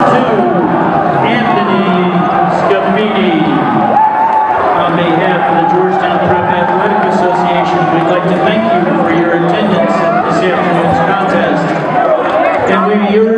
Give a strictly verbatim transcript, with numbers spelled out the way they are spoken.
We'd like to thank you for your attendance at this afternoon's contest. And we